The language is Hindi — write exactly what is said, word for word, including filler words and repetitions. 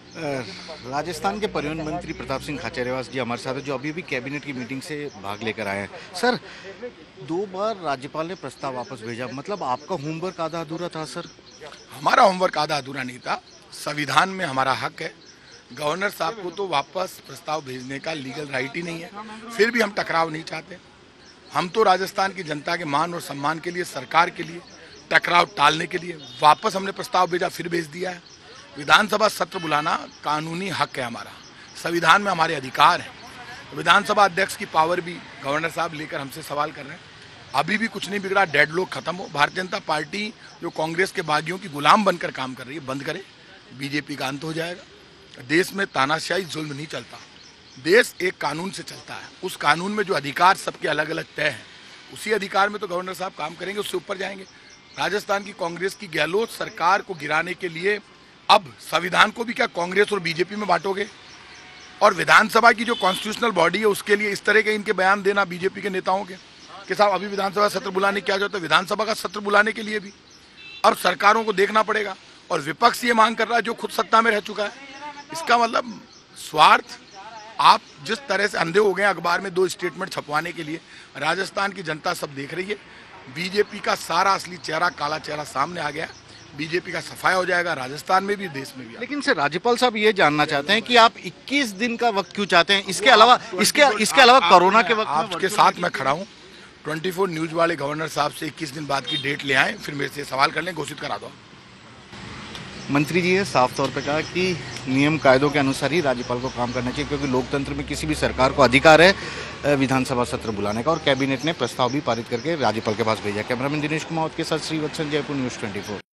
अ, राजस्थान के परिवहन मंत्री प्रताप सिंह खाचरियावास जी हमारे साथ हैं, जो अभी भी कैबिनेट की मीटिंग से भाग लेकर आए हैं। सर, दो बार राज्यपाल ने प्रस्ताव वापस भेजा, मतलब आपका होमवर्क आधा अधूरा था सर? हमारा होमवर्क आधा अधूरा नहीं था। संविधान में हमारा हक है। गवर्नर साहब को तो वापस प्रस्ताव भेजने का लीगल राइट ही नहीं है, फिर भी हम टकराव नहीं चाहते। हम तो राजस्थान की जनता के मान और सम्मान के लिए, सरकार के लिए, टकराव टालने के लिए वापस हमने प्रस्ताव भेजा, फिर भेज दिया है। विधानसभा सत्र बुलाना कानूनी हक है हमारा, संविधान में हमारे अधिकार हैं। विधानसभा अध्यक्ष की पावर भी गवर्नर साहब लेकर हमसे सवाल कर रहे हैं। अभी भी कुछ नहीं बिगड़ा, डेडलॉक खत्म हो। भारतीय जनता पार्टी जो कांग्रेस के बागियों की गुलाम बनकर काम कर रही है, बंद करे। बीजेपी का अंत हो जाएगा। देश में तानाशाही जुल्म नहीं चलता, देश एक कानून से चलता है। उस कानून में जो अधिकार सबके अलग अलग तय हैं, उसी अधिकार में तो गवर्नर साहब काम करेंगे, उससे ऊपर जाएंगे। राजस्थान की कांग्रेस की गहलोत सरकार को गिराने के लिए अब संविधान को भी क्या कांग्रेस और बीजेपी में बांटोगे? और विधानसभा की जो कॉन्स्टिट्यूशनल बॉडी है, उसके लिए इस तरह के इनके बयान देना बीजेपी के नेताओं के कि साहब अभी विधानसभा सत्र बुलाने क्या जाता है, विधानसभा का सत्र बुलाने के लिए भी अब सरकारों को देखना पड़ेगा। और विपक्ष ये मांग कर रहा है जो खुद सत्ता में रह चुका है। इसका मतलब स्वार्थ। आप जिस तरह से अंधे हो गए अखबार में दो स्टेटमेंट छपवाने के लिए, राजस्थान की जनता सब देख रही है। बीजेपी का सारा असली चेहरा, काला चेहरा सामने आ गया। बीजेपी का सफाया हो जाएगा, राजस्थान में भी, देश में भी। लेकिन सर, राज्यपाल साहब ये जानना चाहते हैं कि आप इक्कीस दिन का वक्त क्यों चाहते हैं? इसके अलावा इसके इसके अलावा कोरोना के वक्त आपके साथ मैं खड़ा हूँ। चौबीस न्यूज वाले गवर्नर साहब से इक्कीस दिन बाद की डेट ले आए, फिर मेरे से सवाल कर लें, घोषित करा दो। मंत्री जी ने साफ तौर पे कहा कि नियम कायदों के अनुसार ही राज्यपाल को काम करना चाहिए, क्योंकि लोकतंत्र में किसी भी सरकार को अधिकार है विधानसभा सत्र बुलाने का। और कैबिनेट ने प्रस्ताव भी पारित करके राज्यपाल के पास भेजा। कैमरामैन दिनेश कुमार के साथ श्रीवत्सन, जयपुर न्यूज़ चौबीस।